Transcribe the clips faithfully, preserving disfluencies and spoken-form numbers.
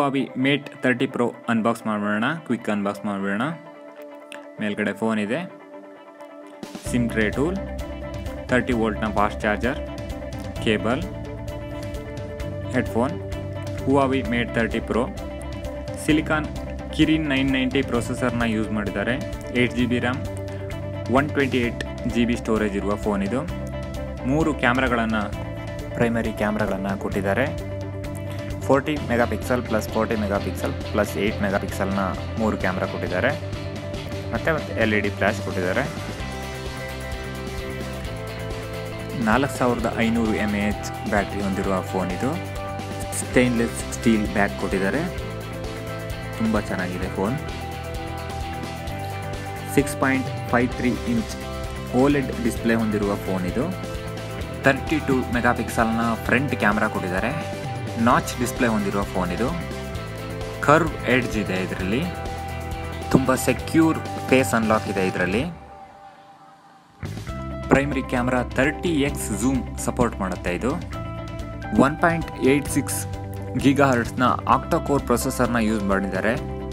Huawei Mate thirty Pro unbox ಮಾಡೋಣ. Quick unbox ಮಾಡೋಣ. ಮೇಲ್ಗಡೆ ಫೋನ್ ಇದೆ, ಸಿಮ್ ಟ್ರೇ ಟೂಲ್, thirty ವೋಲ್ಟ್ನ fast charger, cable, headphone. Huawei Mate thirty Pro silicon Kirin nine ninety ಪ್ರೊಸೆಸರ್ನ use ಮಾಡಿದ್ದಾರೆ. Eight G B RAM, one twenty eight G B storage ಇರುವ phone ಇದು. ಮೂರು ಕ್ಯಾಮ್ರಾಗಳನ್ನು ಪ್ರೈಮರಿ ಕ್ಯಾಮ್ರಾಗಳನ್ನು ಕೊಟ್ಟಿದ್ದಾರೆ. Forty mega pixel plus forty mega pixel plus eight mega ಪಿಕ್ಸೆಲ್ನ ಮೂರು ಕ್ಯಾಮ್ರಾ ಕೊಟ್ಟಿದ್ದಾರೆ. ಮತ್ತು ಮತ್ತು ಎಲ್ ಇ ಡಿ ಫ್ಲ್ಯಾಶ್ ಕೊಟ್ಟಿದ್ದಾರೆ. ನಾಲ್ಕು ಸಾವಿರದ ಐನೂರು ಎಮ್ ಎ ಎಚ್ ಬ್ಯಾಟ್ರಿ ಹೊಂದಿರುವ ಫೋನ್ ಇದು. ಸ್ಟೈನ್ಲೆಸ್ ಸ್ಟೀಲ್ ಬ್ಯಾಗ್ ಕೊಟ್ಟಿದ್ದಾರೆ, ತುಂಬ ಚೆನ್ನಾಗಿದೆ phone. Six point five three inch OLED display ಹೊಂದಿರುವ ಫೋನ್ ಇದು. ತರ್ಟಿ ಟು ಮೆಗಾ ಪಿಕ್ಸೆಲ್ನ ಫ್ರಂಟ್ ಕ್ಯಾಮ್ರಾ ಕೊಟ್ಟಿದ್ದಾರೆ. ನಾಚ್ ಡಿಸ್ಪ್ಲೇ ಹೊಂದಿರುವ ಫೋನ್ ಇದು. ಕರ್ವ್ ಎಡ್ಜ್ ಇದೆ ಇದರಲ್ಲಿ. ತುಂಬ ಸೆಕ್ಯೂರ್ ಫೇಸ್ ಅನ್ಲಾಕ್ ಇದೆ ಇದರಲ್ಲಿ. Primary camera thirty X zoom support ಮಾಡುತ್ತೆ ಇದು. One point eight six giga ಹರ್ಟ್ಸ್ನ octa-core ಪ್ರೊಸೆಸರ್ನ ಯೂಸ್ ಮಾಡಿದ್ದಾರೆ.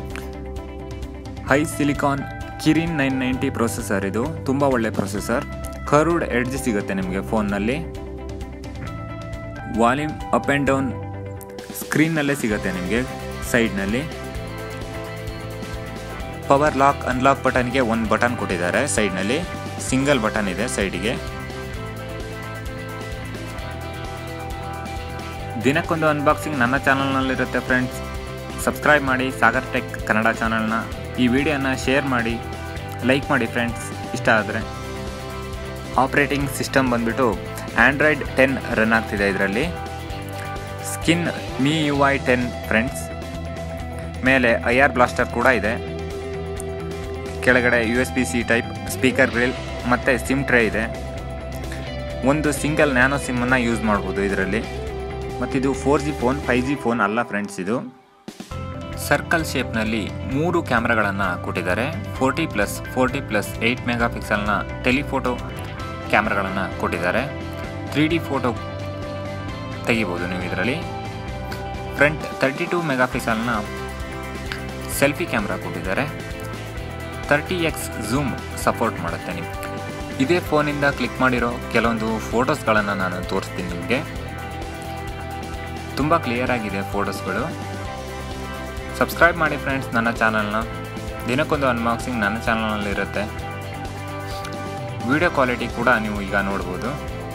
HiSilicon Kirin nine ninety processor ಇದು. ತುಂಬ ಒಳ್ಳೆ ಪ್ರೊಸೆಸರ್. ಕರ್ವ್ಡ್ ಎಡ್ಜ್ ಸಿಗುತ್ತೆ ನಿಮಗೆ ಫೋನ್ನಲ್ಲಿ. ವಾಲ್ಯೂಮ್ ಅಪ್ ಆ್ಯಂಡ್ ಡೌನ್ ಸ್ಕ್ರೀನ್ನಲ್ಲೇ ಸಿಗುತ್ತೆ ನಿಮಗೆ ಸೈಡ್ನಲ್ಲಿ. ಪವರ್ ಲಾಕ್ ಅನ್ಲಾಕ್ ಬಟನ್ಗೆ ಒಂದು ಬಟನ್ ಕೊಟ್ಟಿದ್ದಾರೆ ಸೈಡ್ನಲ್ಲಿ. ಸಿಂಗಲ್ ಬಟನ್ ಇದೆ ಸೈಡಿಗೆ. ದಿನಕ್ಕೊಂದು ಅನ್ಬಾಕ್ಸಿಂಗ್ ನನ್ನ ಚಾನಲ್ನಲ್ಲಿರುತ್ತೆ ಫ್ರೆಂಡ್ಸ್. ಸಬ್ಸ್ಕ್ರೈಬ್ ಮಾಡಿ ಸಾಗರ್ ಟೆಕ್ ಕನ್ನಡ ಚಾನಲ್ನ. ಈ ವಿಡಿಯೋನ ಶೇರ್ ಮಾಡಿ, ಲೈಕ್ ಮಾಡಿ ಫ್ರೆಂಡ್ಸ್ ಇಷ್ಟ ಆದರೆ. ಆಪ್ರೇಟಿಂಗ್ ಸಿಸ್ಟಮ್ ಬಂದುಬಿಟ್ಟು ಆ್ಯಂಡ್ರಾಯ್ಡ್ ಟೆನ್ ರನ್ ಆಗ್ತಿದೆ ಇದರಲ್ಲಿ. Skin M U I ten friends. ಮೇಲೆ ಐ ಆರ್ ಬ್ಲಾಸ್ಟರ್ ಕೂಡ ಇದೆ. ಕೆಳಗಡೆ U S B C type speaker grill ಮತ್ತು ಸಿಮ್ ಟ್ರೇ ಇದೆ. ಒಂದು ಸಿಂಗಲ್ ನ್ಯಾನೋ ಸಿಮ್ಮನ್ನು ಯೂಸ್ ಮಾಡ್ಬೋದು ಇದರಲ್ಲಿ. ಮತ್ತಿದು four G phone, five G phone ಅಲ್ಲ ಫ್ರೆಂಡ್ಸ್ ಇದು. ಸರ್ಕಲ್ ಶೇಪ್ನಲ್ಲಿ ಮೂರು ಕ್ಯಾಮ್ರಾಗಳನ್ನು ಕೊಟ್ಟಿದ್ದಾರೆ. Forty plus forty plus eight mega ಪಿಕ್ಸೆಲ್ನ ಟೆಲಿಫೋಟೋ ಕ್ಯಾಮ್ರಾಗಳನ್ನು ಕೊಟ್ಟಿದ್ದಾರೆ. ತ್ರೀ ಡಿ ಫೋಟೋ ತೆಗಿಬೋದು ನೀವು ಇದರಲ್ಲಿ. ಫ್ರಂಟ್ ತರ್ಟಿ ಟೂ ಮೆಗಾ ಪಿಕ್ಸೆಲ್ನ ಸೆಲ್ಫಿ ಕ್ಯಾಮ್ರಾ ಕೊಟ್ಟಿದ್ದಾರೆ. ತರ್ಟಿ ಎಕ್ಸ್ ಝೂಮ್ ಸಪೋರ್ಟ್ ಮಾಡುತ್ತೆ ನಿಮಗೆ. ಇದೇ ಫೋನಿಂದ ಕ್ಲಿಕ್ ಮಾಡಿರೋ ಕೆಲವೊಂದು ಫೋಟೋಸ್ಗಳನ್ನು ನಾನು ತೋರಿಸ್ತೀನಿ ನಿಮಗೆ. ತುಂಬ ಕ್ಲಿಯರ್ ಆಗಿದೆ ಫೋಟೋಸ್ಗಳು. ಸಬ್ಸ್ಕ್ರೈಬ್ ಮಾಡಿ ಫ್ರೆಂಡ್ಸ್ ನನ್ನ ಚಾನಲ್ನ. ದಿನಕ್ಕೊಂದು ಅನ್ಬಾಕ್ಸಿಂಗ್ ನನ್ನ ಚಾನಲ್ನಲ್ಲಿರುತ್ತೆ. ವಿಡಿಯೋ ಕ್ವಾಲಿಟಿ ಕೂಡ ನೀವು ಈಗ ನೋಡ್ಬೋದು.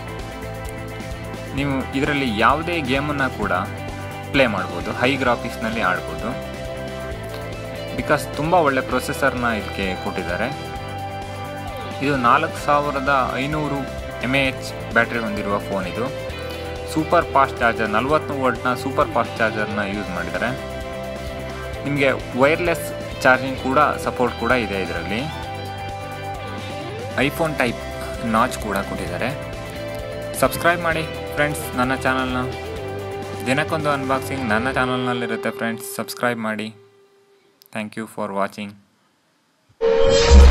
ನೀವು ಇದರಲ್ಲಿ ಯಾವುದೇ ಗೇಮನ್ನು ಕೂಡ ಪ್ಲೇ ಮಾಡ್ಬೋದು. ಹೈ ಗ್ರಾಫಿಕ್ಸ್ನಲ್ಲಿ ಆಡ್ಬೋದು. ಬಿಕಾಸ್ ತುಂಬ ಒಳ್ಳೆ ಪ್ರೊಸೆಸರ್ನ ಇದಕ್ಕೆ ಕೊಟ್ಟಿದ್ದಾರೆ. ಇದು ನಾಲ್ಕು ಸಾವಿರದ ಐನೂರು ಎಮ್ ಎ ಎಚ್ ಬ್ಯಾಟ್ರಿ ಹೊಂದಿರುವ ಫೋನ್ ಇದು. ಸೂಪರ್ ಫಾಸ್ಟ್ ಚಾರ್ಜರ್, ನಲ್ವತ್ತು ವೋಲ್ಟ್ನ ಸೂಪರ್ ಫಾಸ್ಟ್ ಚಾರ್ಜರ್ನ ಯೂಸ್ ಮಾಡಿದ್ದಾರೆ. ನಿಮಗೆ ವೈರ್ಲೆಸ್ ಚಾರ್ಜಿಂಗ್ ಕೂಡ ಸಪೋರ್ಟ್ ಕೂಡ ಇದೆ ಇದರಲ್ಲಿ. ಐಫೋನ್ ಟೈಪ್ ನಾಚ್ ಕೂಡ ಕೊಟ್ಟಿದ್ದಾರೆ. ಸಬ್ಸ್ಕ್ರೈಬ್ ಮಾಡಿ ಫ್ರೆಂಡ್ಸ್ ನನ್ನ ಚಾನಲ್ನ. ದಿನಕ್ಕೊಂದು ಅನ್ಬಾಕ್ಸಿಂಗ್ ನನ್ನ ಚಾನಲ್ನಲ್ಲಿರುತ್ತೆ ಫ್ರೆಂಡ್ಸ್. ಸಬ್ಸ್ಕ್ರೈಬ್ ಮಾಡಿ. Thank you for watching.